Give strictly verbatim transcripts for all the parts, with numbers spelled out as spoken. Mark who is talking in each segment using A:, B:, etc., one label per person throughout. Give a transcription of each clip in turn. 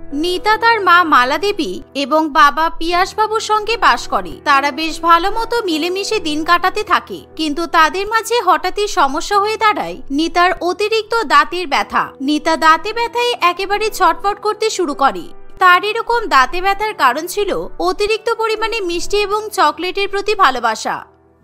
A: নীতা তার মা মালা দেবী এবং বাবা পিয়াস বাবুর সঙ্গে বাস করে। তারা বেশ ভালো মতো মিলেমিশে দিন কাটাতে থাকে, কিন্তু তাদের মাঝে হঠাৎই সমস্যা হয়ে দাঁড়ায় নীতার অতিরিক্ত দাঁতের ব্যথা। নীতা দাঁতে ব্যথায় একেবারে ছটফট করতে শুরু করে। তার এরকম দাঁতে ব্যথার কারণ ছিল অতিরিক্ত পরিমাণে মিষ্টি এবং চকলেটের প্রতি ভালোবাসা।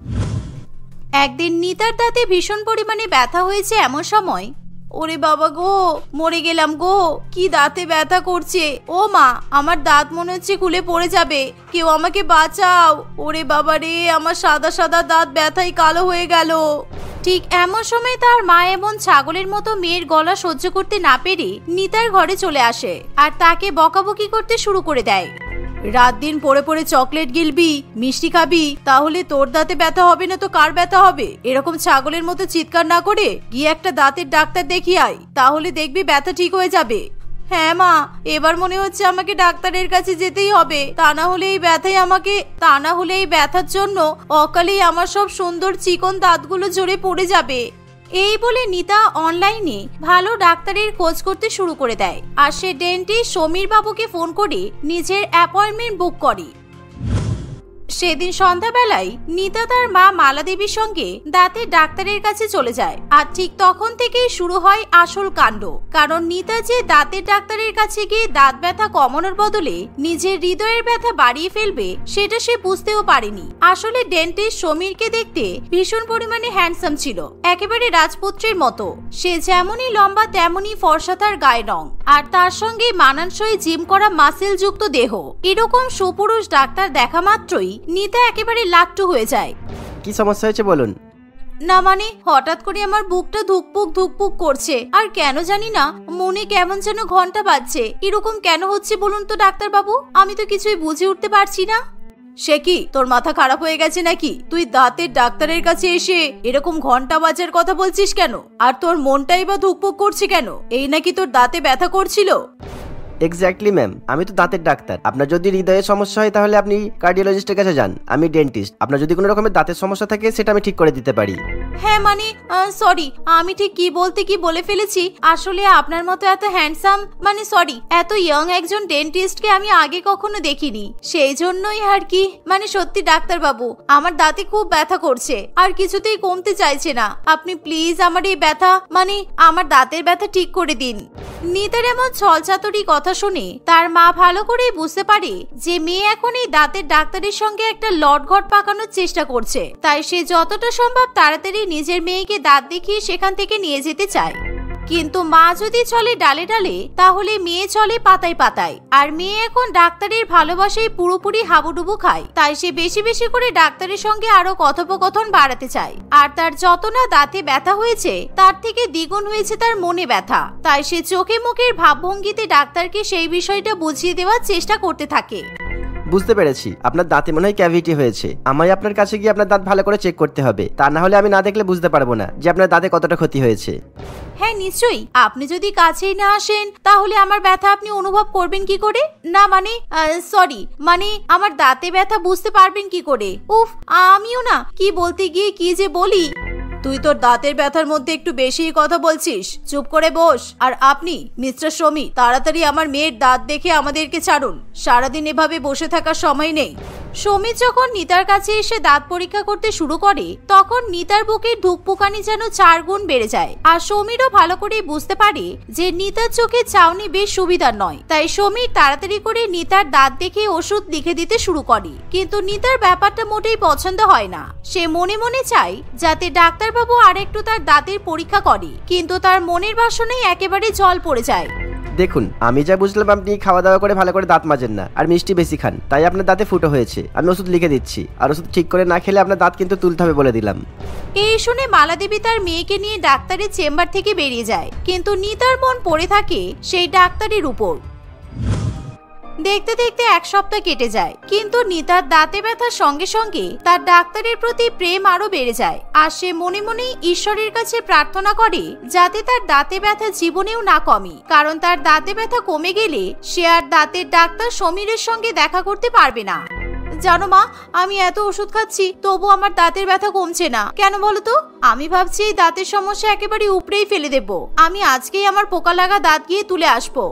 A: একদিন নীতার দাঁতে ভীষণ পরিমাণে ব্যথা হয়েছে। এমন সময়, ওরে বাবা গো, মরে গেলাম গো, কি দাঁতে ব্যথা করছে। ও মা, আমার দাঁত মনে হচ্ছে খুলে পড়ে যাবে, কেউ আমাকে বাঁচাও। ওরে বাবা রে, আমার সাদা সাদা দাঁত ব্যথায় কালো হয়ে গেল। ঠিক এমন সময় তার মা এমন ছাগলের মতো মেয়ের গলা সহ্য করতে না পেরে নীতার ঘরে চলে আসে আর তাকে বকাবকি করতে শুরু করে দেয়। রাত দিন পড়ে পড়ে চকলেট গিলবি, মিষ্টি খাবি, তাহলে তোর দাঁতে ব্যথা হবে না তো কার ব্যথা হবে? এরকম ছাগলের মতো চিৎকার না করে গিয়ে একটা দাঁতের ডাক্তার দেখিয়ে আয়, তাহলে দেখবি ব্যথা ঠিক হয়ে যাবে। হ্যাঁ মা, এবার মনে হচ্ছে আমাকে ডাক্তারের কাছে যেতেই হবে, তা না হলে এই ব্যথাই আমাকে তা না হলে এই ব্যথার জন্য অকালেই আমার সব সুন্দর চিকন দাঁতগুলো ঝরে পড়ে যাবে। এই বলে নীতা অনলাইনে ভালো ডাক্তারের খোঁজ করতে শুরু করে দেয় আর সে ডেন্টিস্ট সমীর বাবুকে ফোন করে নিজের অ্যাপয়েন্টমেন্ট বুক করে। সেদিন সন্ধ্যাবেলায় নীতা তার মা মালা দেবীর সঙ্গে দাঁতের ডাক্তারের কাছে চলে যায় আর ঠিক তখন থেকেই শুরু হয় আসল কাণ্ড। কারণ নীতা যে দাঁতের ডাক্তারের কাছে গিয়ে দাঁত ব্যথা কমানোর বদলে নিজের হৃদয়ের ব্যথা বাড়িয়ে ফেলবে সেটা সে বুঝতেও পারেনি। আসলে ডেন্টিস্ট সমীরকে দেখতে ভীষণ পরিমাণে হ্যান্ডসাম ছিল, একেবারে রাজপুত্রের মতো। সে যেমনই লম্বা তেমনই ফর্সা তার গায়ের রং, আর তার সঙ্গে মানানসই জিম করা মাসেল যুক্ত দেহ। এরকম সুপুরুষ ডাক্তার দেখা মাত্রই নীতা একেবারে লাট্টু হয়ে যায়।
B: কি সমস্যা হয়েছে বলুন।
A: না মানে, হঠাৎ করে আমার বুকটা ধুকপুক ধুকপুক করছে, আর কেন জানি না মনে কেমন যেন ঘন্টা বাজছে। এরকম কেন হচ্ছে বলুন তো ডাক্তার বাবু? আমি তো কিছুই বুঝে উঠতে পারছি না। সে কি, তোর মাথা খারাপ হয়ে গেছে নাকি? তুই দাঁতের ডাক্তারের কাছে এসে এরকম ঘন্টা বাজার কথা বলছিস কেন? আর তোর মনটাই বা ধুকপুক করছে কেন? এই নাকি তোর দাঁতে ব্যথা করছিল?
B: এক্স্যাক্টলি ম্যাম, আমি তো দাঁতের ডাক্তার। আপনার যদি হৃদয়ের সমস্যা হয় তাহলে আপনি কার্ডিওলজিস্টের কাছে যান, আমি ডেন্টিস্ট। আপনার যদি কোনো রকমের দাঁতের সমস্যা থাকে সেটা আমি ঠিক করে দিতে পারি।
A: হ্যাঁ মানে, সরি, আমি ঠিক কি বলতে কি বলে ফেলেছি। আসলে আপনার মতো এত হ্যান্ডসাম, মানে সরি, এত ইয়ং একজন ডেন্টিস্টকে আমি আগে কখনো দেখিনি, সেই জন্যই আর কি। মানে সত্যি ডাক্তার বাবু, আমার দাঁতে খুব ব্যথা করছে আর কিছুতেই কমতে চাইছে না। আপনি প্লিজ আমার এই ব্যথা, মানে আমার দাঁতের ব্যথা ঠিক করে দিন। নীতার এমন ছলচাতুরি কথা শুনে তার মা ভালো করে বুঝতে পারে যে মেয়ে এখন এই দাঁতের ডাক্তারের সঙ্গে একটা লটঘট পাকানোর চেষ্টা করছে, তাই সে যতটা সম্ভব তাড়াতাড়ি নিজের মেয়েকে দাঁত দেখিয়ে সেখান থেকে নিয়ে যেতে চায়। কিন্তু মা যদি চলে ডালে ডালে, তাহলে মেয়ে চলে পাতায় পাতায়। আর মেয়ে এখন ডাক্তারের ভালোবাসায় পুরোপুরি হাবুডুবু খায়, তাই সে বেশি বেশি করে ডাক্তারের সঙ্গে আরো কথোপকথন বাড়াতে চায়। আর তার যত না দাঁতে ব্যথা হয়েছে তার থেকে দ্বিগুণ হয়েছে তার মনে ব্যথা, তাই সে চোখে মুখের ভাবভঙ্গিতে ডাক্তারকে সেই বিষয়টা বুঝিয়ে দেওয়ার চেষ্টা করতে থাকে।
B: বুঝতে পেরেছি, আপনার দাঁতে মনে হয় ক্যাভিটি হয়েছে। আমায় আপনার কাছে গিয়ে আপনার দাঁত ভালো করে চেক করতে হবে, তা না হলে আমি না দেখলে বুঝতে পারবো না যে আপনার দাঁতে কতটা ক্ষতি হয়েছে।
A: হ্যাঁ নিশ্চয়ই, আপনি যদি কাছেই না আসেন তাহলে আমার ব্যথা আপনি অনুভব করবেন কি করে? না মানে সরি, মানে আমার দাঁতে ব্যথা বুঝতে পারবেন কি করে? উফ, আমিও না কি বলতে গিয়ে কি যে বলি। তুই তোর দাঁতের ব্যথার মধ্যে একটু বেশি কথা বলছিস, চুপ করে বস। আর আপনি মিস্টার সমী, তাড়াতাড়ি আমার মেয়ের দাঁত দেখে আমাদেরকে ছাড়ুন, সারাদিন এভাবে বসে থাকার সময় নেই। সমীর যখন নীতার কাছে এসে দাঁত পরীক্ষা করতে শুরু করে তখন নীতার বুকের ধুকপুকানি যেন চার গুণ বেড়ে যায়। আর সমীরও ভালো করে বুঝতে পারে যে নীতার চোখে চাউনি বেশ সুবিধার নয়, তাই সমীর তাড়াতাড়ি করে নীতার দাঁত দেখে ওষুধ লিখে দিতে শুরু করে। কিন্তু নীতার ব্যাপারটা মোটেই পছন্দ হয় না। সে মনে মনে চায় যাতে ডাক্তারবাবু আর একটু তার দাঁতের পরীক্ষা করে, কিন্তু তার মনের বাসনায় একেবারে জল পড়ে যায়।
B: দেখুন, আমি যা বুঝলাম আপনি খাওয়া দাওয়া করে ভালো করে দাঁত মাজেন না আর মিষ্টি বেশি খান, তাই আপনার দাঁতে ফুটো হয়েছে। আমি ওষুধ লিখে দিচ্ছি, আর ওষুধ ঠিক করে না খেলে আপনার দাঁত কিন্তু তুলতে হবে বলে দিলাম।
A: এই শুনে মালা দেবী তার মেয়েকে নিয়ে ডাক্তারের চেম্বার থেকে বেরিয়ে যায়, কিন্তু নীতার মন পড়ে থাকে সেই ডাক্তারের উপর। দেখতে দেখতে এক সপ্তাহ কেটে যায়, কিন্তু নীতার দাঁতে ব্যথার সঙ্গে সঙ্গে তার ডাক্তারের প্রতি প্রেম আরো বেড়ে যায়। আর সে মনে মনেই ঈশ্বরের কাছে প্রার্থনা করে যাতে তার দাঁতে ব্যথা জীবনেও না কমে, কারণ তার দাঁতে ব্যথা কমে গেলে সে আর দাঁতের ডাক্তার সমীরের সঙ্গে দেখা করতে পারবে না। জানো মা, আমি এত ওষুধ খাচ্ছি তবু আমার দাঁতের ব্যথা কমছে না, কেন বলো তো? আমি ভাবছি এই দাঁতের সমস্যা একেবারে উপরেই ফেলে দেব। আমি আজকেই আমার পোকা লাগা দাঁত গিয়ে তুলে আসবো।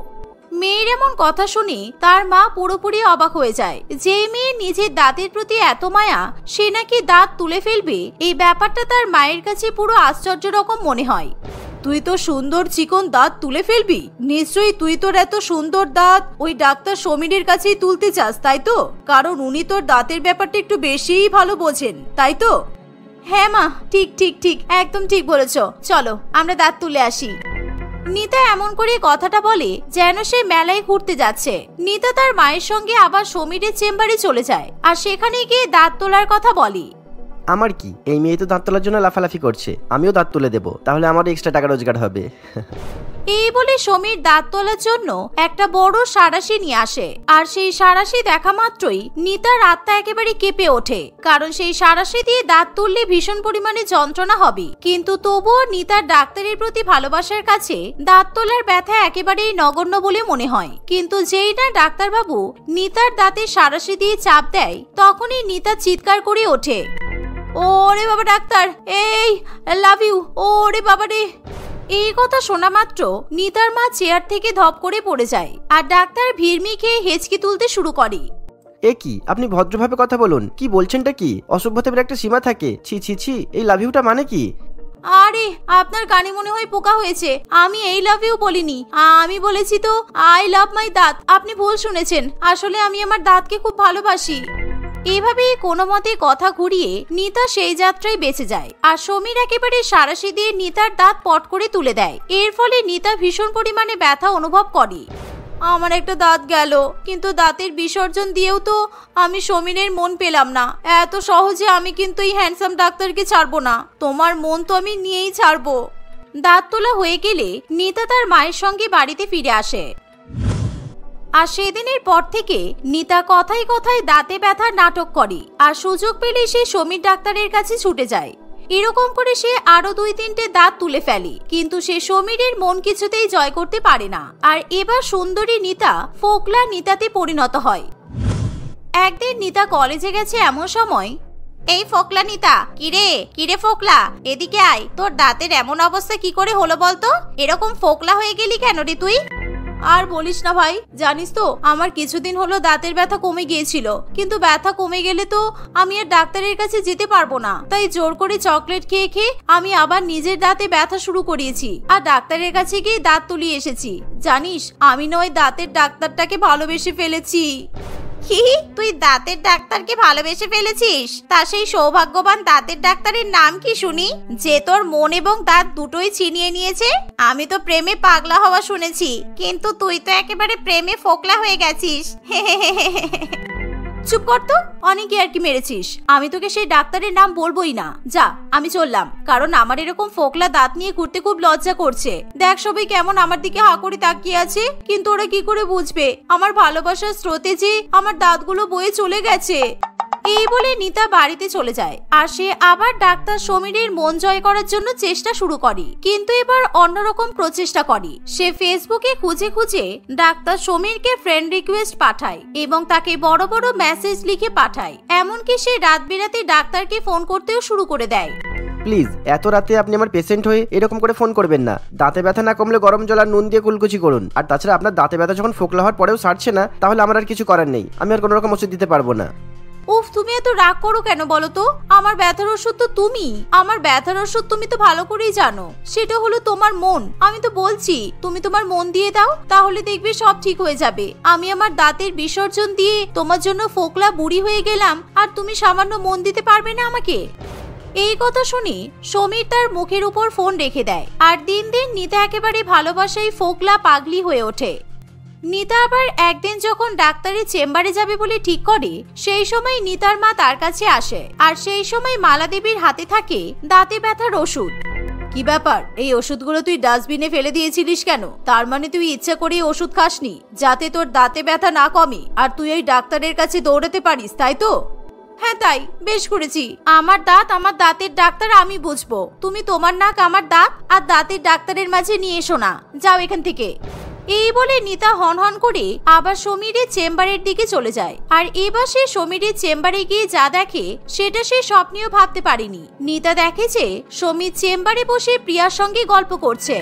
A: মেয়ের এমন কথা শুনে তার মা পুরোপুরি অবাক হয়ে যায়। যে মেয়ে নিজের দাঁতের প্রতি এত মায়া, সে নাকি দাঁত তুলে ফেলবে, এই ব্যাপারটা তার মায়ের কাছে পুরো আশ্চর্য রকম মনে হয়। তুই তো সুন্দর চিকন দাঁত তুলে ফেলবি, নিশ্চয়ই তুই তোর এত সুন্দর দাঁত ওই ডাক্তার সমীরের কাছেই তুলতে চাস, তাই তো? কারণ উনি তোর দাঁতের ব্যাপারটা একটু বেশিই ভালো বোঝেন, তাই তো? হ্যাঁ মা, ঠিক ঠিক ঠিক একদম ঠিক বলেছ, চলো আমরা দাঁত তুলে আসি। নিতা এমন করে কথাটা বলে যেন সে মেলায় ঘুরতে যাচ্ছে। নিতা তার মায়ের সঙ্গে আবার সমীরের চেম্বারে চলে যায় আর সেখানে গিয়ে দাঁত তোলার কথা বলে।
B: আমার কি, এই মেয়ে তো দাঁত তোলার জন্য লাফালাফি করছে, আমিও দাঁত তুলে দেবো, তাহলে আমারও এক্সট্রা টাকা রোজগার হবে।
A: এই বলে সমীর দাঁত তোলার জন্য একটা বড় সাঁড়াশি নিয়ে আসে। আর সেই সাঁড়াশি দেখা মাত্রই নিতার আত্মা একেবারে কেঁপে ওঠে, কারণ সেই সাঁড়াশি দিয়ে দাঁত তুললে ভীষণ পরিমাণে যন্ত্রণা হবে। কিন্তু তবুও নিতার ডাক্তারের প্রতি ভালোবাসার কাছে দাঁত তোলার ব্যথা একেবারেই নগণ্য বলে মনে হয়। কিন্তু যেই না ডাক্তারবাবু নিতার দাঁতে সাঁড়াশি দিয়ে চাপ দেয়, তখনই নিতা চিৎকার করে ওঠে, ওরে বাবা ডাক্তার, এই লাভ ইউ, ওরে বাবা রে। এই কথা শোনা মাত্র নিতার মা চেয়ার থেকে ধপ করে পড়ে যায় আর ডাক্তার ভিড়মি খেয়ে হেঁচকি তুলতে শুরু করে।
B: এ কি, আপনি ভদ্রভাবে কথা বলুন, কি বলছেনটা কি? অসভ্যতার একটা সীমা থাকে। ছি ছি ছি, এই লাভ ইউটা মানে কি?
A: আরে আপনার কানে মনে হয় পোকা হয়েছে, আমি এই লাভ ইউ বলিনি, আমি বলেছি তো আই লাভ মাই দাঁত। আপনি ভুল শুনেছেন, আসলে আমি আমার দাঁতকে খুব ভালোবাসি। এভাবেই কোনো মতে কথা ঘুরিয়ে নিতা সেই যাত্রায় বেঁচে যায় আর সমীর একেবারে সাঁড়াশি দিয়ে নিতার দাঁত পট করে তুলে দেয়। এর ফলে নিতা ভীষণ পরিমাণে ব্যথা অনুভব করে। আমার একটা দাঁত গেল, কিন্তু দাঁতের বিসর্জন দিয়েও তো আমি সমীরের মন পেলাম না। এত সহজে আমি কিন্তু এই হ্যান্ডসাম ডাক্তারকে ছাড়বো না, তোমার মন তো আমি নিয়েই ছাড়বো। দাঁত তোলা হয়ে গেলে নিতা তার মায়ের সঙ্গে বাড়িতে ফিরে আসে। আর সেদিনের পর থেকে নিতা কথায় কথায় দাঁতে ব্যথার নাটক করে আর সুযোগ পেলে সে সমীর ডাক্তারের কাছে ছুটে যায়। এরকম করে সে আরো দুই তিনটে দাঁত তুলে ফেলে, কিন্তু সে সমীরের মন কিছুতেই জয় করতে পারে না। আর এবার সুন্দরী নিতা ফোকলা নিতাতে পরিণত হয়। একদিন নিতা কলেজে গেছে এমন সময়, এই ফোকলা নিতা, কিরে কিরে ফোকলা, এদিকে আয়, তোর দাঁতের এমন অবস্থা কি করে হলো বলতো? এরকম ফোকলা হয়ে গেলি কেন রে তুই? আর বলিস না ভাই, জানিস তো আমার কিছুদিন হলো দাঁতের ব্যথা কমে গিয়েছিল, কিন্তু ব্যথা কমে গেলে তো আমি আর ডাক্তারের কাছে যেতে পারবো না। তাই জোর করে চকলেট খেয়ে খেয়ে আমি আবার নিজের দাঁতে ব্যথা শুরু করিয়েছি আর ডাক্তারের কাছে গিয়ে দাঁত তুলিয়ে এসেছি। জানিস, আমি নয় দাঁতের ডাক্তারটাকে ভালোবেসে ফেলেছি। কি, তুই দাঁতের ডাক্তারকে ভালোবেসে ফেলেছিস? তা সেই সৌভাগ্যবান দাঁতের ডাক্তারের নাম কি শুনি, যে তোর মন এবং দাঁত দুটোই ছিনিয়ে নিয়েছে? আমি তো প্রেমে পাগলা হওয়া শুনেছি, কিন্তু তুই তো একেবারে প্রেমে ফোকলা হয়ে গেছিস। চুপ কর তো, অনেকে আর কি মেরেছিস। আমি তোকে সেই ডাক্তারের নাম বলবোই না, যা আমি চললাম, কারণ আমার এরকম ফোকলা দাঁত নিয়ে ঘুরতে খুব লজ্জা করছে। দেখ সবাই কেমন আমার দিকে হা করে তাকিয়ে আছে, কিন্তু ওরা কি করে বুঝবে আমার ভালোবাসার স্রোতে যে আমার দাঁতগুলো বয়ে চলে গেছে। এই বলে নিতা বাড়িতে চলে যায় আর সে আবার ডাক্তার সমীরের মন জয় করার জন্য চেষ্টা শুরু করে, কিন্তু এবার অন্যরকম প্রচেষ্টা করে। সে ফেসবুকে খুঁজে খুঁজে ডাক্তার সমীরকে ফ্রেন্ড রিকোয়েস্ট পাঠায় এবং তাকে বড় বড় মেসেজ লিখে পাঠায়। এমনকি সে রাত বিরাতে ডাক্তারকে ফোন করতেও শুরু করে দেয়।
B: প্লিজ, এত রাতে আপনি আমার পেশেন্ট হয়ে এরকম করে ফোন করবেন না। দাঁতে ব্যথা না কমলে গরম জল আর নুন দিয়ে কুলকুচি করুন। আর তাছাড়া আপনার দাঁতে ব্যথা যখন ফোকলা হওয়ার পরেও সারছে না, তাহলে আমার আর কিছু করার নেই, আমি আর কোনো রকম ওষুধ দিতে পারবো না।
A: উফ, তুমি এত রাগ করো কেন বলো তো? আমার ব্যথার ওষুধ তো তুমি, আমার ব্যথার ওষুধ তুমি তো ভালো করেই জানো, সেটা হলো তোমার মন। আমি তো বলছি তুমি তোমার মন দিয়ে দাও, তাহলে দেখবে সব ঠিক হয়ে যাবে। আমি আমার দাঁতের বিসর্জন দিয়ে তোমার জন্য ফোকলা বুড়ি হয়ে গেলাম, আর তুমি সামান্য মন দিতে পারবে না আমাকে? এই কথা শুনে সমীর তার মুখের উপর ফোন রেখে দেয় আর দিন দিন নিতা একেবারে ভালোবাসায় ফোকলা পাগলি হয়ে ওঠে। নিতা আবার একদিন যখন ডাক্তারের চেম্বারে যাবে বলে ঠিক করে, সেই সময় নিতার মা তার কাছে আসে আর সেই সময় মালা দেবীর হাতে থাকে দাঁতে ব্যথার ওষুধ। কি ব্যাপার, এই ওষুধগুলো তুই ডাস্টবিনে ফেলে দিয়েছিলিস কেন? তার মানে তুই ইচ্ছা করে ওষুধ খাসনি যাতে তোর দাঁতে ব্যথা না কমে আর তুই ওই ডাক্তারের কাছে দৌড়াতে পারিস, তাই তো? হ্যাঁ তাই, বেশ করেছি। আমার দাঁত আমার দাঁতের ডাক্তার আমি বুঝবো, তুমি তোমার নাক আমার দাঁত আর দাঁতের ডাক্তারের মাঝে নিয়ে এসো না, যাও এখান থেকে। এই বলে নিতা হন হন করে আবার সমীরের চেম্বারের দিকে চলে যায়। আর এবার সে সমীরের চেম্বারে গিয়ে যা দেখে সেটা সে স্বপ্নেও ভাবতে পারেনি। নিতা দেখে যে সমীর চেম্বারে বসে প্রিয়ার সঙ্গে গল্প করছে।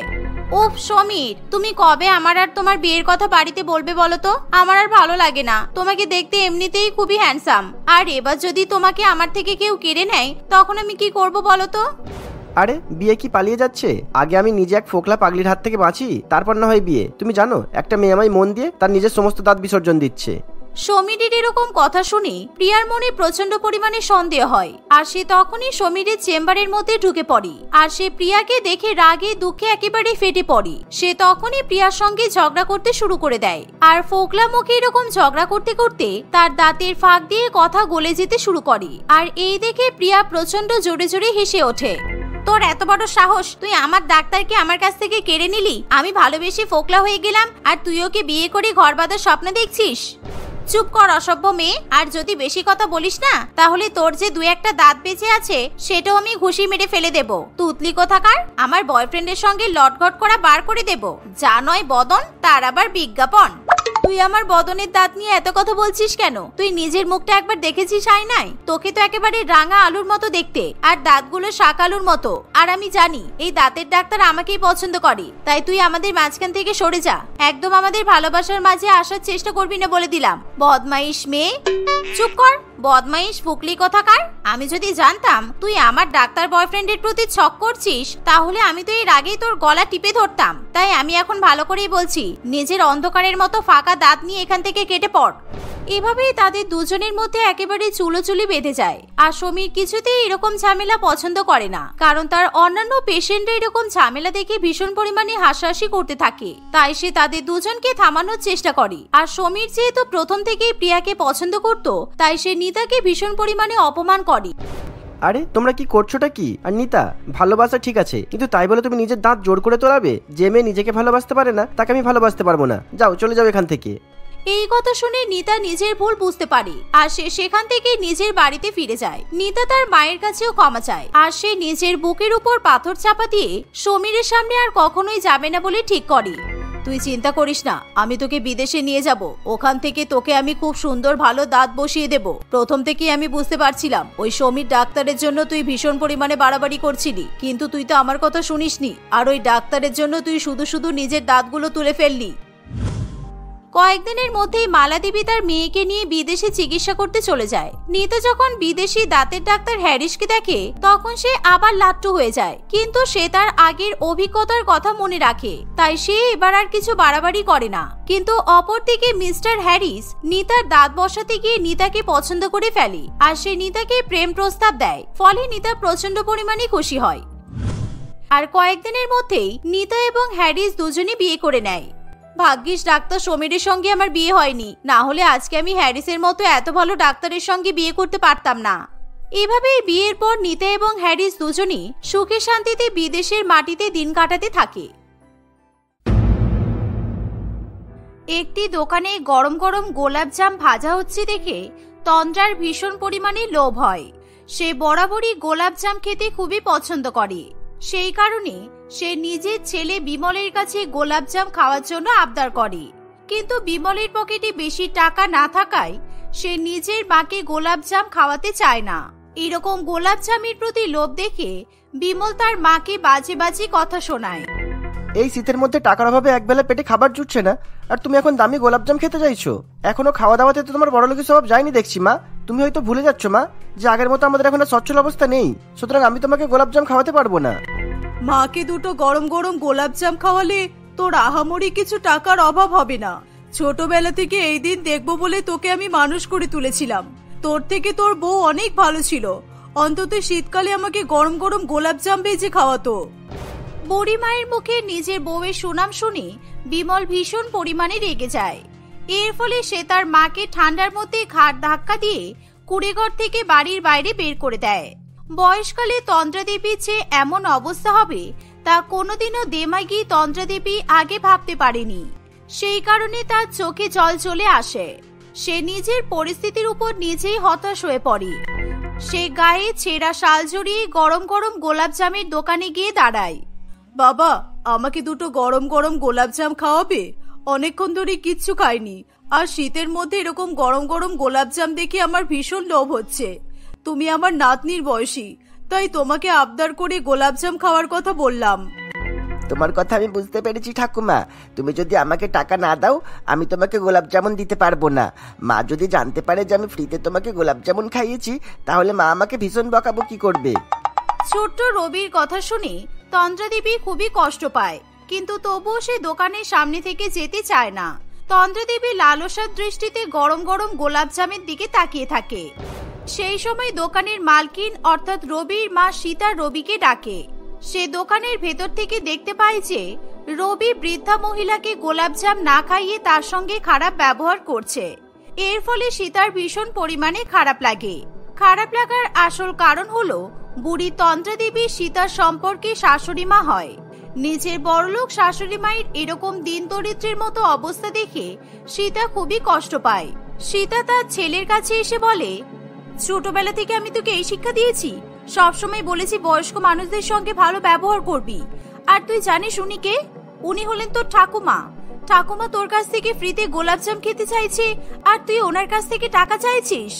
A: উফ সমীর, তুমি কবে আমার আর তোমার বিয়ের কথা বাড়িতে বলবে বলো তো? আমার আর ভালো লাগে না, তোমাকে দেখতে এমনিতেই খুবই হ্যান্ডসাম, আর এবার যদি তোমাকে আমার থেকে কেউ কেড়ে নেয় তখন আমি কি করব বলো তো?
B: আরে বিয়ে কি পালিয়ে যাচ্ছে? আগে আমি নিজে এক ফোকলা পাগলির হাত থেকে বাঁচি, তারপর না হয় বিয়ে। তুমি জানো একটা মেয়ে আমায় মন দিয়ে তার নিজের সমস্ত দাঁত বিসর্জন দিচ্ছে।
A: সমীরের এরকম কথা শুনে প্রিয়ার মনে প্রচন্ড পরিমাণে সন্দেহ হয়, আর সে তখনই সমীরের চেম্বারের মধ্যে ঢুকে পড়ে, আর সে প্রিয়াকে দেখে রাগে দুঃখে একেবারে ফেটে পড়ে। সে তখনই প্রিয়ার সঙ্গে ঝগড়া করতে শুরু করে দেয়, আর ফোকলা মুখে এরকম ঝগড়া করতে করতে তার দাঁতের ফাঁক দিয়ে কথা গলে যেতে শুরু করে। আর এই দেখে প্রিয়া প্রচন্ড জোরে জোরে হেসে ওঠে। তোর এত বড় সাহস, তুই আমার ডাক্তারকে আমার কাছ থেকে কেড়ে নিলি? আমি ভালোবেসে ফোকলা হয়ে গেলাম আর তুই ওকে বিয়ে করে ঘর বাঁধার স্বপ্ন দেখছিস? চুপ কর অসভ্য মেয়ে, আর যদি বেশি কথা বলিস না তাহলে তোর যে দু একটা দাঁত বেঁচে আছে সেটাও আমি ঘুষি মেরে ফেলে দেব। তুতলি কোথাকার, আমার বয়ফ্রেন্ডের সঙ্গে লটঘট করা বার করে দেব। যা নয় বদন তার আবার বিজ্ঞাপন। তুই আমার বদনের দাঁত নিয়ে এত কথা বলছিস কেন? তুই নিজের মুখটা একবার দেখেছিস আয়নায়? তোকে তো একেবারে রাঙা আলুর মতো দেখতে, আর দাঁতগুলো শাক আলুর মতো। আর আমি জানি এই দাঁতের ডাক্তার আমাকেই পছন্দ করে, তাই তুই আমাদের মাঝখান থেকে সরে যা। একদম আমাদের ভালোবাসার মাঝে আসার চেষ্টা করবি না বলে দিলাম। বদমাইশ মেয়ে, চুপ কর। বদমাইশ ফুকলি কোথাকার। আমি যদি জানতাম তুই আমার ডাক্তার বয়ফ্রেন্ডের প্রতি ছক করছিস তাহলে আমি তো এর আগেই তোর গলা টিপে ধরতাম। তাই আমি এখন ভালো করেই বলছি, নিজের অন্ধকারের মতো ফাঁকা দাঁত নিয়ে এখান থেকে কেটে পড়। এভাবেই তাদের দুজনের মধ্যে একেবারে চুলোচুলি বেঁধে যায়। আর সমীর কিছুতেই এরকম ঝামেলা পছন্দ করে না, কারণ তার অন্যান্য পেশেন্টরা এরকম ঝামেলা দেখে ভীষণ পরিমাণে হাসাহাসি করতে থাকে। তাই সে তাদের দুজনকে থামানোর চেষ্টা করে। আর সমীর যেহেতু প্রথম থেকেই প্রিয়াকে পছন্দ করত, তাই সে নিতাকে ভীষণ পরিমাণে অপমান করে।
B: আরে তোমরা কি করছোটা কি? আর নিতা, ভালোবাসা ঠিক আছে, কিন্তু তাই বলে তুমি নিজের দাঁত জোর করে তোলাবে? যে মেয়ে নিজেকে ভালোবাসতে পারে না তাকে আমি ভালোবাসতে পারবো না। যাও, চলে যাও এখান থেকে।
A: এই কথা শুনে নিতা নিজের ভুল বুঝতে পারে, আর সে সেখান থেকে নিজের বাড়িতে ফিরে যায়। নিতা তার মায়ের কাছেও ক্ষমা চায়, আর সে নিজের বুকের উপর পাথর চাপা দিয়ে সমীরের সামনে আর কখনোই যাবে না বলে ঠিক করে। তুই চিন্তা করিস না, আমি তোকে বিদেশে নিয়ে যাব। ওখান থেকে তোকে আমি খুব সুন্দর ভালো দাঁত বসিয়ে দেব। প্রথম থেকেই আমি বুঝতে পারছিলাম ওই সমীর ডাক্তারের জন্য তুই ভীষণ পরিমাণে বাড়াবাড়ি করছিলি, কিন্তু তুই তো আমার কথা শুনিসনি, আর ওই ডাক্তারের জন্য তুই শুধু শুধু নিজের দাঁতগুলো তুলে ফেললি। কয়েকদিনের মধ্যেই মালা দেবী তার মেয়েকে নিয়ে বিদেশে চিকিৎসা করতে চলে যায়। নিতা যখন বিদেশি দাঁতের ডাক্তার হ্যারিসকে দেখে তখন সে আবার লাট্টু হয়ে যায়, কিন্তু সে তার আগের অভিজ্ঞতার কথা মনে রাখে, তাই সে এবার আর কিছু বাড়াবাড়ি করে না। কিন্তু অপরদিকে মিস্টার হ্যারিস নিতার দাঁত বসাতে গিয়ে নিতাকে পছন্দ করে ফেলে, আর সে নিতাকে প্রেম প্রস্তাব দেয়। ফলে নিতা প্রচন্ড পরিমাণে খুশি হয়। আর কয়েকদিনের মধ্যেই নিতা এবং হ্যারিস দুজনে বিয়ে করে নেয়। ভাগ্যিস ডাক্তার সমীরের সঙ্গে আমার বিয়ে হয়নি, না হলে আজকে আমি হ্যারিসের মতো এত ভালো ডাক্তারের সঙ্গে বিয়ে করতে পারতাম না। এভাবেই বিয়ের পর নিতা এবং হ্যারিস দুজনই সুখে শান্তিতে বিদেশের মাটিতে দিন কাটাতে থাকে। একটি দোকানে গরম গরম গোলাপ জাম ভাজা হচ্ছে দেখে তন্দ্রার ভীষণ পরিমাণে লোভ হয়। সে বরাবরই গোলাপ জাম খেতে খুবই পছন্দ করে। সেই কারণে সে নিজের ছেলে বিমলের কাছে গোলাপজাম খাওয়ার জন্য আবদার করে, কিন্তু বিমলের পকেটে বেশি টাকা না থাকায় সে নিজের মাকে গোলাপজাম খাওয়াতে চায় না। এরকম গোলাপজামের প্রতি লোভ দেখে বিমল তার মাকে বাজে বাজে কথা শোনায়।
B: এই শীতের মধ্যে টাকার অভাবে একবেলা পেটে খাবার জুটছে না, আর তুমি এখন দামি গোলাপজাম খেতে চাইছো? এখনো খাওয়া দাওয়াতে তো তোমার বড়লোকের স্বভাব যায়নি দেখছি মা। তুমি হয়তো ভুলে যাচ্ছ মা যে আগের মতো আমাদের এখন সচ্ছল অবস্থা নেই, সুতরাং আমি তোমাকে গোলাপজাম খাওয়াতে পারবো না।
C: মাকে দুটো গরম গরম গোলাপজাম খাওয়ালে তোর আহামরি কিছু টাকার অভাব হবে না। ছোটবেলা থেকে এই দিন দেখবো বলে তোকে আমি মানুষ করে তুলেছিলাম। তোর থেকে তোর বউ অনেক ভালো ছিল, অন্তত শীতকালে আমাকে গরম গরম গোলাপজাম ভেজে খাওয়াতো।
A: বুড়ি মায়ের মুখে নিজের বউয়ের সুনাম শুনে বিমল ভীষণ পরিমাণে রেগে যায়। এর ফলে সে তার মাকে ঠান্ডার মধ্যে ঘাট ধাক্কা দিয়ে কুড়েঘর থেকে বাড়ির বাইরে বের করে দেয়। বয়সকালে তন্দ্রা দেবীর যে এমন অবস্থা হবে তা কোনোদিনও দেমাগী তন্দ্রা দেবী আগে ভাবতে পারেনি। সেই কারণে তার চোখে জল চলে আসে। সে নিজের পরিস্থিতির উপর নিজেই হতাশ হয়ে পড়ে। সে গায়ে ছেঁড়া শাল জড়িয়ে গরম গরম গোলাপজামের দোকানে গিয়ে দাঁড়ায়।
C: বাবা, আমাকে দুটো গরম গরম গোলাপজাম খাওয়াবে? অনেকক্ষণ ধরে কিচ্ছু খাইনি, আর শীতের মধ্যে এরকম গরম গরম গোলাপজাম দেখে আমার ভীষণ লোভ হচ্ছে। তুমি আমার নাতনির বয়সী, তাই তোমাকে আবদার করে গোলাপজাম খাওয়ার কথা বললাম।
D: তোমার কথা আমি বুঝতে পেরেছি ঠাকুমা। তুমি যদি আমাকে টাকা না দাও আমি তোমাকে গোলাপ জামুন দিতে পারবো না। মা যদি জানতে পারে যে আমি ফ্রিতে তোমাকে গোলাপ জামুন খাইয়েছি তাহলে মা আমাকে ভীষণ বকাবকি করবে।
A: ছোট্ট রবির কথা শুনে তন্দ্রাদেবী খুবই কষ্ট পায়, কিন্তু তবুও সে দোকানের সামনে থেকে যেতে চায় না। তন্দ্রাদেবী লালসার দৃষ্টিতে গরম গরম গোলাপ জামের দিকে তাকিয়ে থাকে। সেই সময় দোকানের মালকিন অর্থাৎ রবির মা সীতা রবিকে ডাকে। সে দোকানের ভেতর থেকে দেখতে পায় যে রবি বৃদ্ধা মহিলাকে গোলাপজাম না খাইয়ে তার সঙ্গে খারাপ ব্যবহার করছে। এর ফলে সীতার ভীষণ পরিমাণে খারাপ লাগে। খারাপ লাগার আসল কারণ হলো বুড়ি তন্দ্রাদেবী সীতার সম্পর্কে শাশুড়ি মা হয়। নিজের বড়লোক শাশুড়ি মায়ের এরকম দিন দরিদ্রের মতো অবস্থা দেখে সীতা খুবই কষ্ট পায়। সীতা তার ছেলের কাছে এসে বলে, ছোটবেলা থেকে আমি তোকে এই শিক্ষা দিয়েছি, সবসময় বলেছি বয়স্ক মানুষদের সঙ্গে ভালো ব্যবহার করবি। আর তুই জানিস উনি কে? উনি হলেন তোর ঠাকুমা। ঠাকুমা তোর কাছ থেকে ফ্রিতে গোলাপজাম খেতে চাইছে আর তুই ওনার কাছ থেকে টাকা চাইছিস।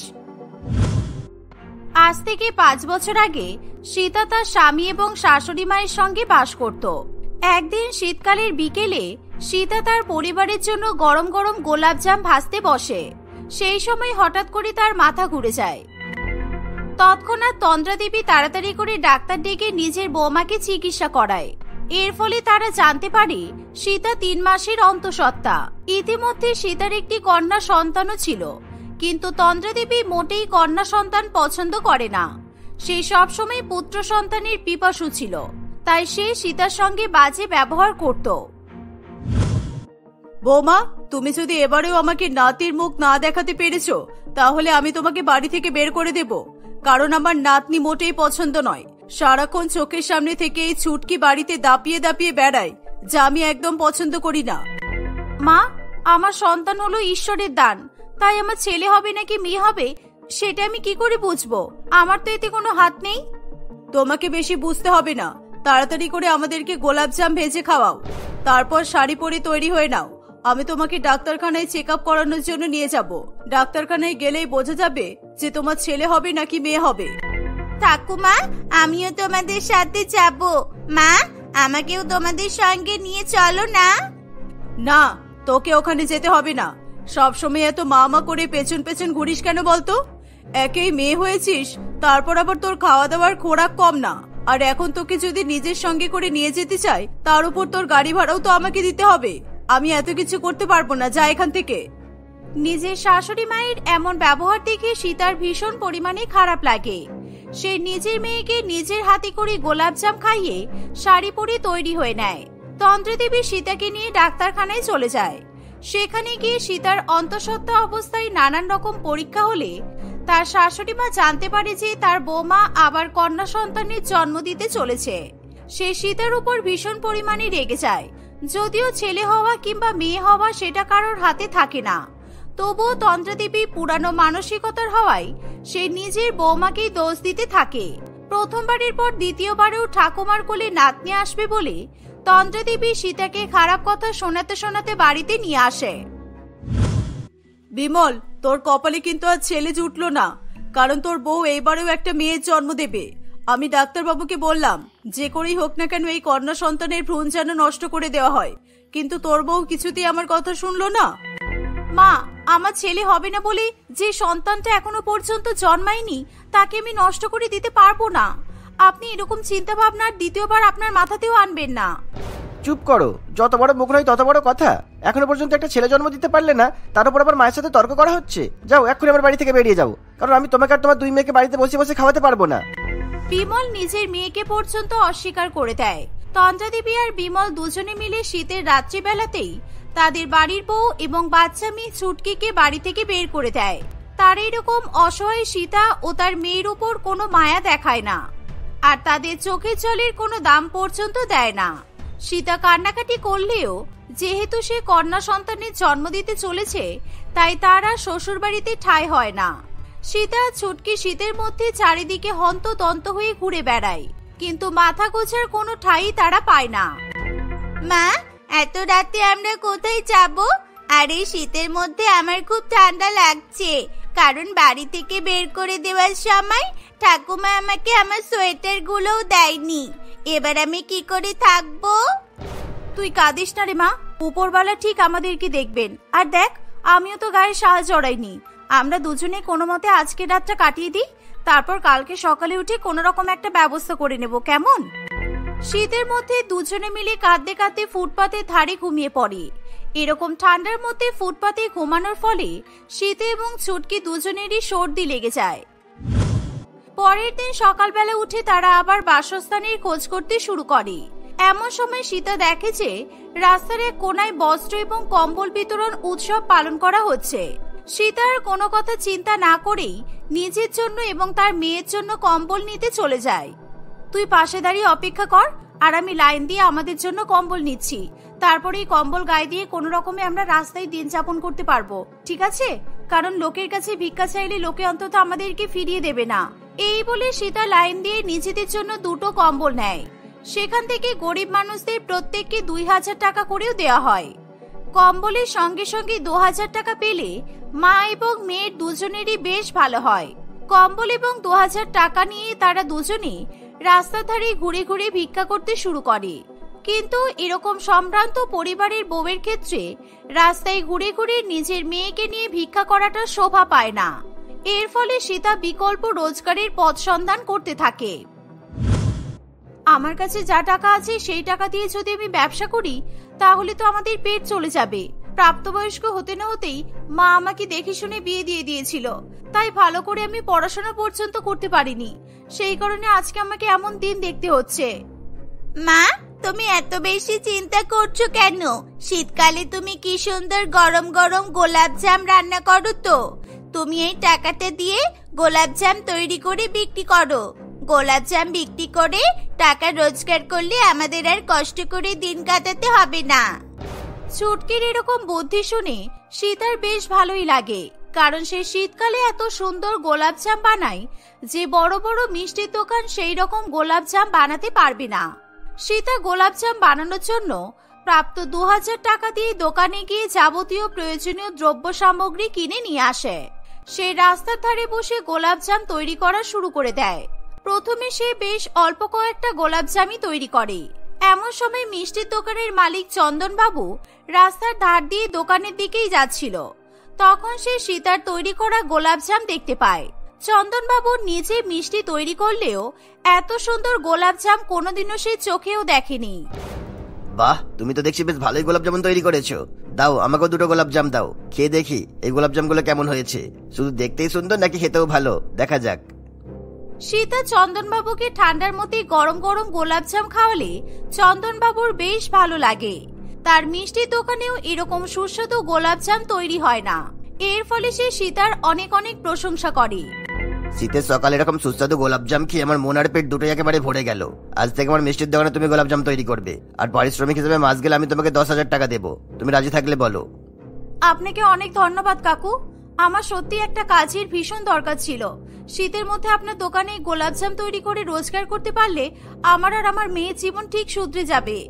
A: আজ থেকে পাঁচ বছর আগে সীতা তার স্বামী এবং শাশুড়ি মায়ের সঙ্গে বাস করত। একদিন শীতকালের বিকেলে সীতা তার পরিবারের জন্য গরম গরম গোলাপজাম ভাজতে বসে। সেই সময় হঠাৎ করে তার মাথা ঘুরে যায়। তৎক্ষণাৎ তন্দ্রাদেবী তাড়াতাড়ি করে ডাক্তার ডেকে নিজের বৌমাকে চিকিৎসা করায়। এর ফলে তারা জানতে পারে সীতা তিন মাসের অন্তঃসত্ত্বা। ইতিমধ্যে সীতার একটি কন্যা সন্তানও ছিল, কিন্তু তন্দ্রাদেবী মোটেই কন্যা সন্তান পছন্দ করে না। সে সবসময় পুত্র সন্তানের পিপাসু ছিল, তাই সে সীতার সঙ্গে বাজে ব্যবহার করত।
C: বৌমা, তুমি যদি এবারেও আমাকে নাতির মুখ না দেখাতে পেরেছো তাহলে আমি তোমাকে বাড়ি থেকে বের করে দেব। কারণ আমার নাতনি মোটেই পছন্দ নয়। সারাক্ষণ চোখের সামনে থেকে এই ছুটকি বাড়িতে দাপিয়ে দাপিয়ে বেড়ায়, যা আমি একদম পছন্দ করি না।
A: মা, আমার সন্তান হলো ঈশ্বরের দান, তাই আমার ছেলে হবে নাকি মেয়ে হবে সেটা আমি কি করে বুঝবো? আমার তো এতে কোনো হাত নেই।
C: তোমাকে বেশি বুঝতে হবে না, তাড়াতাড়ি করে আমাদেরকে গোলাপজাম ভেজে খাওয়াও, তারপর শাড়ি পরে তৈরি হয়ে নাও। আমি তোমাকে ডাক্তারখানায় চেক আপ করানোর জন্য নিয়ে যাব। ডাক্তারখানায় গেলেই বোঝা যাবে যে তোমার ছেলে হবে নাকি মেয়ে হবে।
A: ঠাকুমা, আমিও তোমাদের সাথে যাব। মা, আমাকেও তোমাদের সঙ্গে নিয়ে চলো না।
C: না, তোকে ওখানে যেতে হবে না। সবসময় এত মা মা করে পেছন পেছন ঘুরিস কেন বলতো? একেই মেয়ে হয়েছিস, তারপর আবার তোর খাওয়া দাওয়ার খোরাক কম না। আর এখন তোকে যদি নিজের সঙ্গে করে নিয়ে যেতে চাই তার উপর তোর গাড়ি ভাড়াও তো আমাকে দিতে হবে। আমি এত কিছু করতে পারবো না, যা এখান থেকে।
A: নিজের শাশুড়ি মায়ের এমন ব্যবহার দেখে সীতার ভীষণ পরিমাণে খারাপ লাগে। সে নিজের মেয়েকে নিজের হাতে করে গোলাপজাম খাইয়ে শাড়ি পরে তৈরি হয়ে নেয়। তন্দ্রাদেবী সীতাকে নিয়ে ডাক্তারখানায় চলে যায়। সেখানে গিয়ে সীতার অন্তঃসত্ত্বা অবস্থায় নানান রকম পরীক্ষা হলে তার শাশুড়ি মা জানতে পারে যে তার বৌমা আবার কন্যা সন্তানের জন্ম দিতে চলেছে। সে সীতার উপর ভীষণ পরিমাণে রেগে যায়। যদিও ছেলে হওয়া কিংবা মেয়ে হওয়া সেটা কারোর হাতে থাকে না, তবুও তন্দ্রাদেবী পুরানো মানসিকতার হওয়ায় সে নিজের বৌমাকেই দোষ দিতে থাকে। প্রথমবারের পর দ্বিতীয়বারেও ঠাকুমার কোলে নাতনি আসবে বলে তন্দ্রাদেবী সীতাকে খারাপ কথা শোনাতে শোনাতে বাড়িতে নিয়ে আসে।
C: বিমল, তোর কপালে কিন্তু আর ছেলে জুটলো না, কারণ তোর বউ এইবারেও একটা মেয়ের জন্ম দেবে। আমি ডাক্তারবাবুকে বললাম যে করেই হোক না কেন এই কন্যা সন্তানের ভ্রূণ যেন নষ্ট করে দেওয়া হয়, কিন্তু তোর বউ কিছুতেই আমার কথা শুনলো না।
A: মা, আমার ছেলে হবে না বলে যে সন্তানটা এখনো পর্যন্ত জন্মায়নি তাকে আমি নষ্ট করে দিতে পারবো না। আপনি এরকম চিন্তা ভাবনার দ্বিতীয়বার আপনার মাথাতেও আনবেন না।
B: চুপ করো, যত বড় মুখ নয় তত বড় কথা। এখনো পর্যন্ত একটা ছেলে জন্ম দিতে পারলে না, তার উপর আবার মায়ের সাথে তর্ক করা হচ্ছে। যাও, এক্ষুনি আমার বাড়ি থেকে বেরিয়ে যাও, কারণ আমি তোমাকে আর তোমার দুই মেয়েকে বাড়িতে বসে বসে খাওয়াতে পারবো না।
A: বিমল নিজের মেয়েকে পর্যন্ত অস্বীকার করে দেয়। তন্দ্রাদেবী আর বিমল দুজনে মিলে শীতের রাত্রিবেলাতেই তাদের বাড়ির বউ এবং বাচ্চা মেয়ে ছুটকিকে বাড়ি থেকে বের করে দেয়। তার এরকম অসহায় সীতা ও তার মেয়ের উপর কোনো মায়া দেখায় না, আর তাদের চোখের জলের কোনো দাম পর্যন্ত দেয় না। সীতা কান্নাকাটি করলেও যেহেতু সে কন্যা সন্তানের জন্ম দিতে চলেছে, তাই তার আর শ্বশুর বাড়িতে ঠাঁই হয় না। সীতা ছুটকি শীতের মধ্যে চারিদিকে হন্তদন্ত হয়ে ঘুরে বেড়ায়, কিন্তু মাথা গোছার কোনো ঠাঁই তারা পায় না। মা, এত রাতে আমরা কোথায় যাব? আর এই শীতের মধ্যে আমার খুব ঠান্ডা লাগছে, কারণ বাড়ি থেকে বের করে দেওয়ার সময় ঠাকুমা আমাকে আমার সোয়েটার গুলোও দেয়নি। এবার আমি কি করে থাকবো? তুই কাঁদিস না রে মা, উপরওয়ালা ঠিক আমাদেরকে দেখবেন। আর দেখ, আমিও তো গায়ে সাহায্য জড়াইনি। আমরা দুজনে কোনো মতে আজকে রাতটা কাটিয়ে দিই, তারপর কালকে সকালে উঠে কোনো রকম একটা ব্যবস্থা করে নেব, কেমন? শীতের মধ্যে দুজনে মিলে কাঁদতে কাঁদতে ফুটপাতের ধারে ঘুমিয়ে পড়ে। এরকম ঠান্ডার মধ্যে ফুটপাতে ঘুমানোর ফলে শীতে এবং ছুটকি দুজনেরই সর্দি লেগে যায়। পরের দিন সকালবেলা উঠে তারা আবার বাসস্থানের খোঁজ করতে শুরু করে। এমন সময় সীতা দেখে যে রাস্তার এক কোনায় বস্ত্র এবং কম্বল বিতরণ উৎসব পালন করা হচ্ছে। সীতা আর কোনো কথা চিন্তা না করেই নিজের জন্য এবং তার মেয়ের জন্য কম্বল নিতে চলে যায়। তুই পাশে দাঁড়িয়ে অপেক্ষা কর, আর আমি লাইন দিয়ে আমাদের জন্য কম্বল নিচ্ছি। তারপরে এই কম্বল গায়ে দিয়ে কোনো রকমে আমরা রাস্তায় দিন যাপন করতে পারবো, ঠিক আছে? কারণ লোকের কাছে ভিক্ষা চাইলে লোকে অন্তত আমাদেরকে ফিরিয়ে দেবে না। এই বলে সীতা লাইন দিয়ে নিজেদের জন্য দুটো কম্বল নেয়। সেখান থেকে গরিব মানুষদের প্রত্যেককে দুই হাজার টাকা করেও দেওয়া হয়। কম্বলের সঙ্গে সঙ্গে দু হাজার টাকা পেলে মা এবং মেয়ের দুজনেরই বেশ ভালো হয়। কম্বল এবং দু হাজার টাকা নিয়ে তারা দুজনে রাস্তার ধারে ঘুরে ঘুরে ভিক্ষা করতে শুরু করে। কিন্তু এরকম সম্ভ্রান্ত পরিবারের বউয়ের ক্ষেত্রে রাস্তায় ঘুরে ঘুরে নিজের মেয়েকে নিয়ে ভিক্ষা করাটা শোভা পায় না। এর ফলে সীতা বিকল্প রোজগারের পথ সন্ধান করতে থাকে। আমার কাছে যা টাকা আছে সেই টাকা দিয়ে যদি আমি ব্যবসা করি তাহলে তো আমাদের পেট চলে যাবে। প্রাপ্তবয়স্ক হতে না হতেই মা আমাকে দেখে শুনে বিয়ে দিয়ে দিয়েছিল, তাই ভালো করে আমি পড়াশোনা পর্যন্ত করতে পারিনি। সেই কারণে আজকে আমাকে এমন দিন দেখতে হচ্ছে। মা, তুমি এত বেশি চিন্তা করছো কেন? শীতকালে তুমি কি সুন্দর গরম গরম গোলাপ জাম রান্না করো তো। তুমি এই টাকাটা দিয়ে গোলাপ জাম তৈরি করে বিক্রি করো। গোলাপ জাম বিক্রি করে টাকা রোজগার করলে আমাদের আর কষ্ট করে দিন কাটাতে হবে না। ছুটকির এরকম বুদ্ধি শুনে সীতার বেশ ভালোই লাগে, কারণ সে শীতকালে এত সুন্দর গোলাপ জাম বানায় যে বড় বড় মিষ্টির দোকান সেই রকম গোলাপ জাম বানাতে পারবে না। সীতা গোলাপ জাম বানানোর জন্য প্রাপ্ত দু হাজার টাকা দিয়ে দোকানে গিয়ে যাবতীয় প্রয়োজনীয় দ্রব্য সামগ্রী কিনে নিয়ে আসে। সে রাস্তার ধারে বসে গোলাপ জাম তৈরি করা শুরু করে দেয়। প্রথমে সে বেশ অল্প কয়েকটা গোলাপ জামই তৈরি করে। এমন সময় মিষ্টির দোকানের মালিক চন্দন বাবু রাস্তার ধার দিয়ে দোকানের দিকেই যাচ্ছিল। তখন সে সীতার তৈরি করা গোলাপ জাম দেখতে পায়। চন্দন বাবু নিজে মিষ্টি তৈরি করলেও এত সুন্দর গোলাপ জাম কোনোদিনও সে চোখেও দেখেনি।
D: বাহ, তুমি তো দেখছি বেশ ভালোই গোলাপ জামুন তৈরি করেছো। দাও, আমাকেও দুটো গোলাপ জাম দাও, খেয়ে দেখি এই গোলাপ জামগুলো কেমন হয়েছে। শুধু দেখতেই সুন্দর নাকি খেতেও ভালো, দেখা যাক।
A: সীতা চন্দন বাবুকে ঠান্ডার মধ্যে গরম গরম গোলাপ জাম খাওয়ালে চন্দন বাবুর বেশ ভালো লাগে। তার মিষ্টির দোকানেও এরকম সুস্বাদু গোলাপ জাম তৈরি হয় না। এর ফলে সে সীতার অনেক অনেক প্রশংসা করে।
D: শীতের সকালে এরকম সুস্বাদু গোলাপ জাম খেয়ে আমার মন আর পেট দুটোই একেবারে ভরে গেল। আজ থেকে আমার মিষ্টির দোকানে তুমি গোলাপ জাম তৈরি করবে, আর পারিশ্রমিক হিসেবে মাস গেলে আমি তোমাকে দশ হাজার টাকা দেবো। তুমি রাজি থাকলে বলো।
A: আপনাকে অনেক ধন্যবাদ কাকু, আমার সত্যি একটা কাজের ভীষণ দরকার ছিল। শীতের মধ্যে আপনার দোকানে গোলাপ জাম তৈরি করে রোজগার করতে পারলে আমার আর আমার মেয়ের জীবন ঠিক শুধরে যাবে।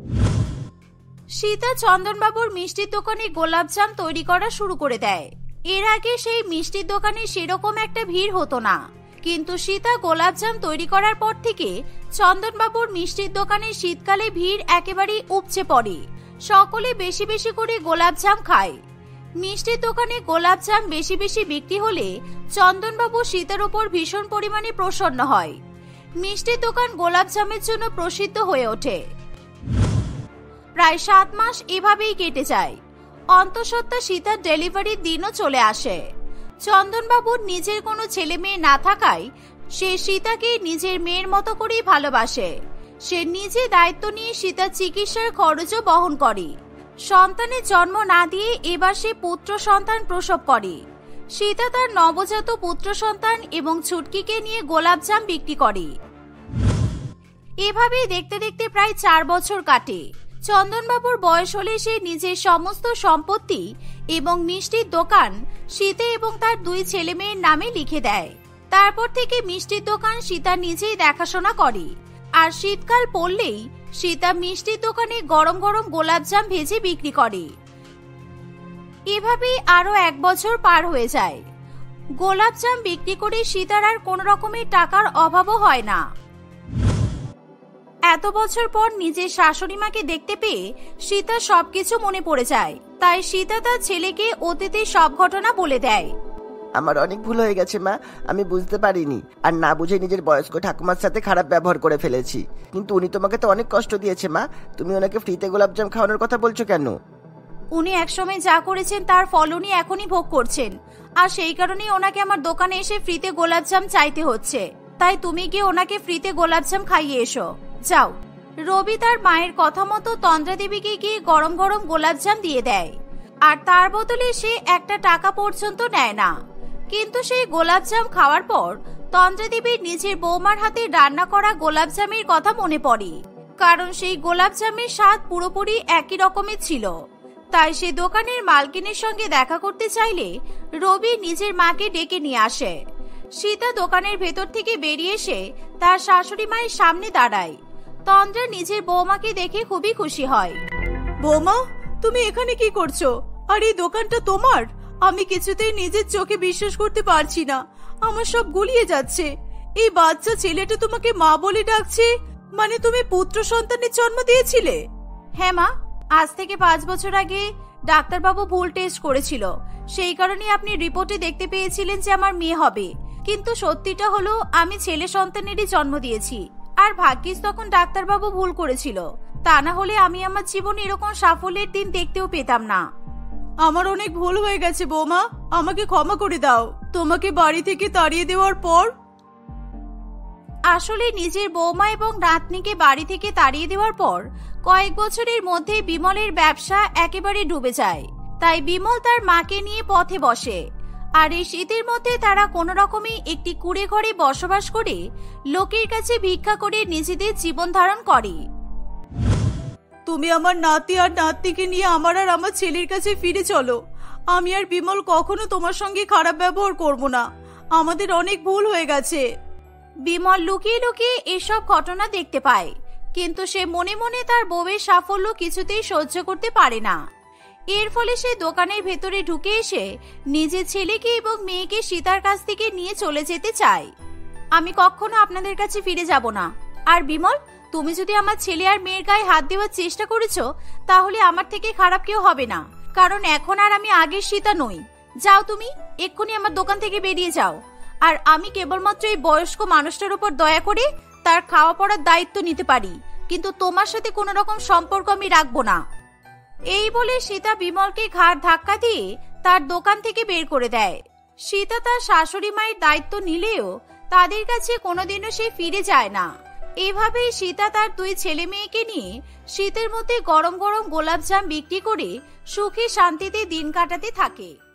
A: সীতা চন্দনবাবুর মিষ্টির দোকানে গোলাপ জাম তৈরি করা শুরু করে দেয়। এর আগে সেই মিষ্টির দোকানে সেরকম একটা ভিড় হতো না, কিন্তু সীতা গোলাপ জাম তৈরি করার পর থেকে চন্দনবাবুর মিষ্টির দোকানে শীতকালে ভিড় একেবারেই উপচে পড়ে। সকলে বেশি বেশি করে গোলাপ জাম খায়। মিষ্টির দোকানে গোলাপ জাম বেশি বেশি বিক্রি হলে চন্দনবাবু সীতার উপর ভীষণ পরিমাণে প্রসন্ন হয়। মিষ্টির দোকান গোলাপ জামের জন্য প্রসিদ্ধ হয়ে ওঠে। প্রায় সাত মাস এভাবেই কেটে যায়। অন্তঃসত্ত্বা সীতার ডেলিভারির দিনও চলে আসে। চন্দনবাবুর নিজের কোনো ছেলে মেয়ে না থাকায় সে সীতাকে নিজের মেয়ের মতো করেই ভালোবাসে। সে নিজে দায়িত্ব নিয়ে সীতার চিকিৎসার খরচও বহন করে। সন্তানের জন্ম না দিয়ে এবার সে পুত্র সন্তান প্রসব করে। সীতা তার নবজাত পুত্র সন্তান এবং ছুটকিকে নিয়ে গোলাপ জাম বিক্রি করে। এভাবেই দেখতে দেখতে প্রায় চার বছর কাটে। চন্দনবাবুর বয়স হলে সে নিজের সমস্ত সম্পত্তি এবং মিষ্টির দোকান সীতা এবং তার দুই ছেলে মেয়ের নামে লিখে দেয়। তারপর থেকে মিষ্টির দোকান সীতা নিজেই দেখাশোনা করে। আর শীতকাল পড়লেই সীতা মিষ্টির দোকানে গরম গরম গোলাপ জাম ভেজে বিক্রি করে। এভাবেই আরো এক বছর পার হয়ে যায়। গোলাপ জাম বিক্রি করে সীতার আর কোন রকমের টাকার অভাবও হয় না। এত বছর পর নিজের শাশুড়ি মাকে দেখতে পেয়ে সীতা সবকিছু মনে পড়ে যায়। তাই সীতা তার ছেলেকে অতীতের সব ঘটনা বলে দেয়।
D: আমার অনেক ভুল হয়ে গেছে মা, আমি বুঝতে পারিনি, আর না বুঝে নিজের বয়স্ক ঠাকুমার সাথে খারাপ ব্যবহার করে ফেলেছি। কিন্তু উনি তোমাকে তো অনেক কষ্ট দিয়েছে মা, তুমি ওনাকে ফ্রিতে গোলাপজাম খাওয়ানোর কথা বলছো কেন?
A: উনি একসময় যা করেছেন তার ফল উনি এখনই ভোগ করছেন, আর সেই কারণেই ওনাকে আমার দোকানে এসে ফ্রিতে গোলাপজাম চাইতে হচ্ছে। তাই তুমি গিয়ে ওনাকে ফ্রিতে গোলাপজাম খাইয়ে এসো, যাও। রবি তার মায়ের কথা মতো তন্দ্রা দেবীকে গিয়ে গরম গরম গোলাপজাম দিয়ে দেয়, আর তার বদলে সে একটা টাকা পর্যন্ত নেয় না। কিন্তু সেই গোলাপজাম খাওয়ার পর তন্দ্রা দেবীর নিজের বৌমার হাতে রান্না করা গোলাপজামের কথা মনে পড়ে, কারণ সেই গোলাপজামের স্বাদ পুরোপুরি একই রকমের ছিল। তাই সে দোকানের মালকিনের সঙ্গে দেখা করতে চাইলে রবি নিজের মাকে ডেকে নিয়ে আসে। সীতা দোকানের ভেতর থেকে বেরিয়ে এসে তার শাশুড়ি মায়ের সামনে দাঁড়ায়। তন্দ্রা নিজের বৌমাকে দেখে খুবই খুশি হয়।
C: বৌমা, তুমি এখানে কি করছো? আর এই দোকানটা তোমার? আমি কিছুতেই নিজের চোখে বিশ্বাস করতে পারছি না, আমার সব গুলিয়ে যাচ্ছে। এই বাচ্চা ছেলেটা তোমাকে মা বলে ডাকছে, মানে তুমি পুত্র সন্তানের জন্ম দিয়েছিলে?
A: হ্যাঁ মা, আজ থেকে পাঁচ বছর আগে ডাক্তারবাবু ভুল টেস্ট করেছিল, সেই কারণে আপনি রিপোর্টে দেখতে পেয়েছিলেন যে আমার মেয়ে হবে। কিন্তু সত্যিটা হলো আমি ছেলে সন্তানেরই জন্ম দিয়েছি, আর ভাগ্যিস তখন ডাক্তারবাবু ভুল করেছিল, তা না হলে আমি আমার জীবনে এরকম সাফল্যের দিন দেখতেও পেতাম না।
C: আমার অনেক ভুল হয়ে গেছে বৌমা, আমাকে ক্ষমা করে দাও। তোমাকে বাড়ি থেকে তাড়িয়ে দেওয়ার পর
A: আসলে নিজের বৌমা এবং নাতনিকে বাড়ি থেকে তাড়িয়ে দেওয়ার পর কয়েক বছরের মধ্যে বিমলের ব্যবসা একেবারে ডুবে যায়। তাই বিমল তার মাকে নিয়ে পথে বসে, আর এই শীতের মধ্যে তারা কোনো রকমে একটি কুঁড়ে ঘরে বসবাস করে লোকের কাছে ভিক্ষা করে নিজেদের জীবন ধারণ করে।
C: তুমি আমার নাতি আর নাতনিকে নিয়ে আমার আর আমার ছেলের কাছে ফিরে চলো। আমি আর বিমল কখনো তোমার সঙ্গে খারাপ ব্যবহার করব না, আমাদের অনেক ভুল হয়ে গেছে।
A: বিমল লুকিয়ে লুকিয়ে এসব ঘটনা দেখতে পায়, কিন্তু সে মনে মনে তার বউয়ের সাফল্য কিছুতেই সহ্য করতে পারে না। এর ফলে সে দোকানের ভেতরে ঢুকে এসে নিজের ছেলেকে এবং মেয়েকে সীতার কাছ থেকে নিয়ে চলে যেতে চায়। আমি কখনো আপনাদের কাছে ফিরে যাব না। আর বিমল, তুমি যদি আমার ছেলে আর মেয়ের গায়ে হাত দেওয়ার চেষ্টা করেছো, তাহলে আমার থেকে খারাপ কেউ হবে না, কারণ এখন আর আমি আগের সীতা নই। যাও, তুমি এক্ষুনি আমার দোকান থেকে বেরিয়ে যাও। আর আমি কেবলমাত্র এই বয়স্ক মানুষটার উপর দয়া করে তার খাওয়া পড়ার দায়িত্ব নিতে পারি, কিন্তু তোমার সাথে কোনো রকম সম্পর্ক আমি রাখবো না। এই বলে সীতা বিমলকে ঘাড় ধাক্কা দিয়ে তার দোকান থেকে বের করে দেয়। সীতা তার শাশুড়ি মায়ের দায়িত্ব নিলেও তাদের কাছে কোনোদিনও সে ফিরে যায় না। এভাবেই সীতা তার দুই ছেলে মেয়েকে নিয়ে শীতের মধ্যে গরম গরম গোলাপজাম বিক্রি করে সুখে শান্তিতে দিন কাটাতে থাকে।